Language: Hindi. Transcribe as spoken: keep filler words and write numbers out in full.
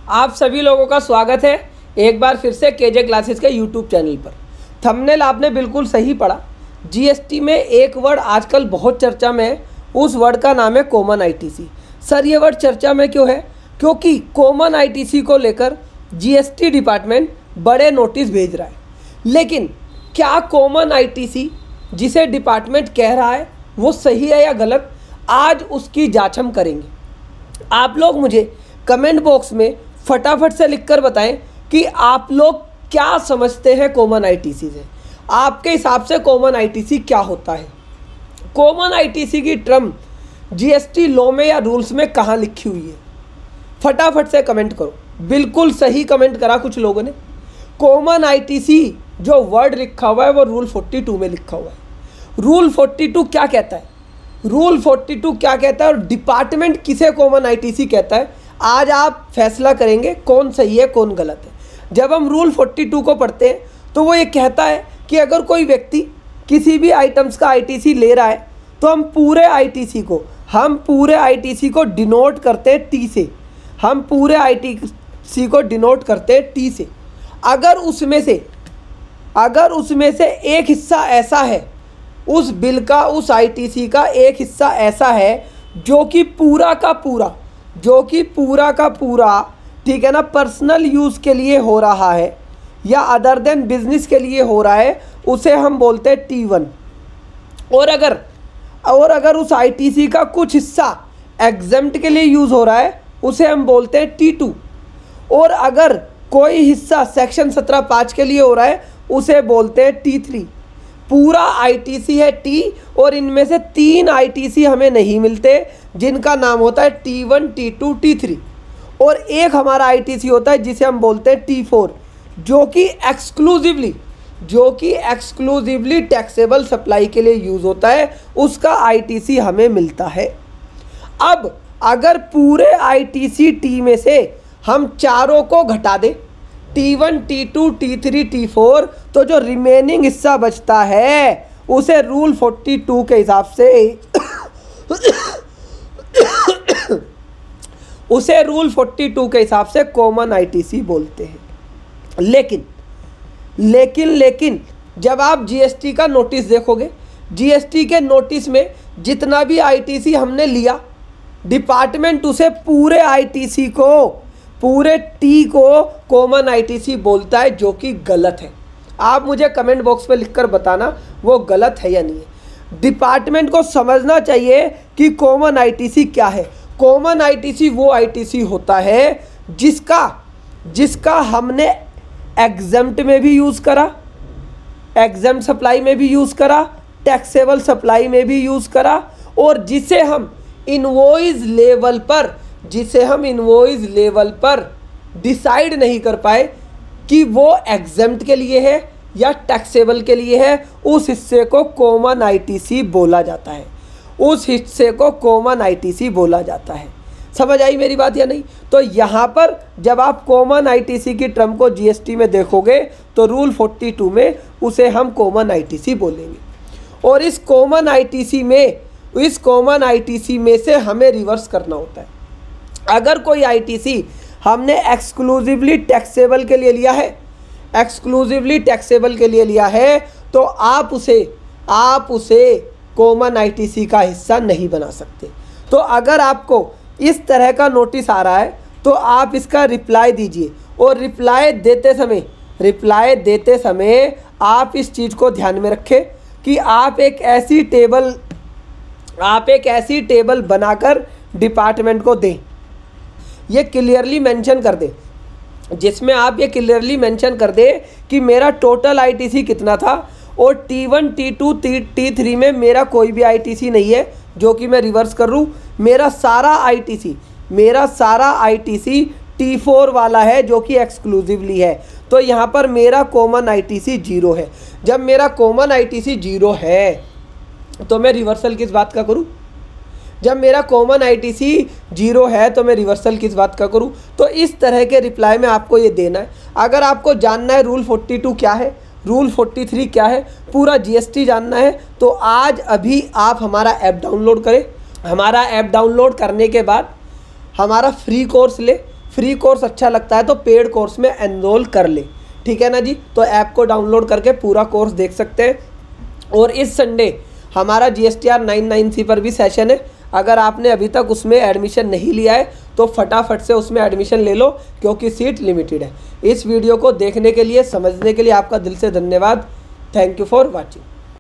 आप सभी लोगों का स्वागत है एक बार फिर से केजे क्लासेस के यूट्यूब चैनल पर। थंबनेल आपने बिल्कुल सही पढ़ा। जीएसटी में एक वर्ड आजकल बहुत चर्चा में है, उस वर्ड का नाम है कॉमन आईटीसी। सर ये वर्ड चर्चा में क्यों है? क्योंकि कॉमन आईटीसी को लेकर जीएसटी डिपार्टमेंट बड़े नोटिस भेज रहा है। लेकिन क्या कॉमन आईटीसी जिसे डिपार्टमेंट कह रहा है वो सही है या गलत, आज उसकी जांच हम करेंगे। आप लोग मुझे कमेंट बॉक्स में फटाफट से लिखकर बताएं कि आप लोग क्या समझते हैं कॉमन आईटीसी से। आपके हिसाब से कॉमन आईटीसी क्या होता है? कॉमन आईटीसी की टर्म जीएसटी लॉ में या रूल्स में कहाँ लिखी हुई है? फटाफट से कमेंट करो। बिल्कुल सही कमेंट करा कुछ लोगों ने। कॉमन आईटीसी जो वर्ड लिखा हुआ है वो रूल फोर्टी टू में लिखा हुआ है। रूल फोर्टी टू क्या कहता है? रूल फोर्टी टू क्या कहता है और डिपार्टमेंट किसे कॉमन आईटीसी कहता है, आज आप फैसला करेंगे कौन सही है कौन गलत है। जब हम रूल फोर्टी टू को पढ़ते हैं तो वो ये कहता है कि अगर कोई व्यक्ति किसी भी आइटम्स का आईटीसी ले रहा है तो हम पूरे आईटीसी को हम पूरे आईटीसी को डिनोट करते हैं टी से। हम पूरे आईटीसी को डिनोट करते हैं टी से। अगर उसमें से अगर उसमें से एक हिस्सा ऐसा है, उस बिल का, उस आईटीसी का एक हिस्सा ऐसा है जो कि पूरा का पूरा जो कि पूरा का पूरा ठीक है ना, पर्सनल यूज़ के लिए हो रहा है या अदर देन बिजनेस के लिए हो रहा है, उसे हम बोलते हैं टी वन। और अगर और अगर उस आईटीसी का कुछ हिस्सा एग्जेम्प्ट के लिए यूज़ हो रहा है, उसे हम बोलते हैं टी टू। और अगर कोई हिस्सा सेक्शन सत्रह पाँच के लिए हो रहा है, उसे बोलते हैं टी थ्री। पूरा आईटीसी है टी, और इनमें से तीन आईटीसी हमें नहीं मिलते जिनका नाम होता है T one, T two, T three. और एक हमारा आईटीसी होता है जिसे हम बोलते हैं टी फोर, जो कि एक्सक्लूसिवली जो कि एक्सक्लूसिवली टैक्सेबल सप्लाई के लिए यूज़ होता है, उसका आईटीसी हमें मिलता है। अब अगर पूरे आईटीसी टी में से हम चारों को घटा दें, T one, T two, T three, T four, तो जो रिमेनिंग हिस्सा बचता है उसे रूल फोर्टी टू के हिसाब से उसे रूल फोर्टी टू के हिसाब से कॉमन आईटीसी बोलते हैं। लेकिन लेकिन लेकिन जब आप जीएसटी का नोटिस देखोगे, जीएसटी के नोटिस में जितना भी आईटीसी हमने लिया, डिपार्टमेंट उसे पूरे आईटीसी को पूरे टी को कॉमन आईटीसी बोलता है, जो कि गलत है। आप मुझे कमेंट बॉक्स में लिखकर बताना वो गलत है या नहीं है। डिपार्टमेंट को समझना चाहिए कि कॉमन आईटीसी क्या है। कॉमन आईटीसी वो आईटीसी होता है जिसका जिसका हमने एग्जेम्प्ट में भी यूज़ करा, एग्जेम्प्ट सप्लाई में भी यूज़ करा, टैक्सेबल सप्लाई में भी यूज़ करा, और जिसे हम इनवॉइस लेवल पर जिसे हम इनवॉइस लेवल पर डिसाइड नहीं कर पाए कि वो एग्जेम्प्ट के लिए है या टैक्सेबल के लिए है, उस हिस्से को कॉमन आईटीसी बोला जाता है। उस हिस्से को कॉमन आईटीसी बोला जाता है। समझ आई मेरी बात या नहीं? तो यहाँ पर जब आप कॉमन आईटीसी की टर्म को जीएसटी में देखोगे तो रूल फोर्टी टू में उसे हम कॉमन आईटीसी बोलेंगे। और इस कॉमन आईटीसी में इस कॉमन आईटीसी में से हमें रिवर्स करना होता है। अगर कोई आईटीसी हमने एक्सक्लूसिवली टैक्सेबल के लिए लिया है एक्सक्लूसिवली टैक्सेबल के लिए लिया है तो आप उसे आप उसे कॉमन आईटीसी का हिस्सा नहीं बना सकते। तो अगर आपको इस तरह का नोटिस आ रहा है तो आप इसका रिप्लाई दीजिए, और रिप्लाई देते समय रिप्लाई देते समय आप इस चीज़ को ध्यान में रखें कि आप एक ऐसी टेबल आप एक ऐसी टेबल बनाकर डिपार्टमेंट को दें। ये क्लियरली मेंशन कर दे, जिसमें आप ये क्लियरली मेंशन कर दे कि मेरा टोटल आईटीसी कितना था, और T one, T two, T three में मेरा कोई भी आईटीसी नहीं है जो कि मैं रिवर्स कर रूँ। मेरा सारा आईटीसी मेरा सारा आईटीसी टी फोर वाला है जो कि एक्सक्लूसिवली है। तो यहाँ पर मेरा कॉमन आईटीसी जीरो है। जब मेरा कॉमन आईटीसी जीरो है तो मैं रिवर्सल किस बात का करूँ? जब मेरा कॉमन आईटीसी जीरो है तो मैं रिवर्सल किस बात का करूं? तो इस तरह के रिप्लाई में आपको ये देना है। अगर आपको जानना है रूल फोर्टी टू क्या है, रूल फोर्टी थ्री क्या है, पूरा जीएसटी जानना है, तो आज अभी आप हमारा ऐप डाउनलोड करें। हमारा ऐप डाउनलोड करने के बाद हमारा फ्री कोर्स ले, फ्री कोर्स अच्छा लगता है तो पेड कोर्स में एनरोल कर ले, ठीक है ना जी। तो ऐप को डाउनलोड करके पूरा कोर्स देख सकते हैं। और इस संडे हमारा G S T R nine nine C पर भी सेशन है। अगर आपने अभी तक उसमें एडमिशन नहीं लिया है तो फटाफट से उसमें एडमिशन ले लो, क्योंकि सीट लिमिटेड है। इस वीडियो को देखने के लिए, समझने के लिए आपका दिल से धन्यवाद। Thank you for watching.